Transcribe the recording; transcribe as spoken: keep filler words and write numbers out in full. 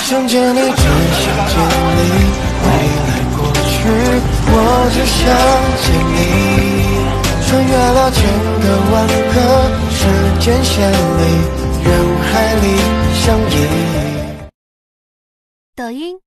想见你，只想见你，未来过去，我只想见你。穿越了千个万个时间线里，人海里相依。 抖音。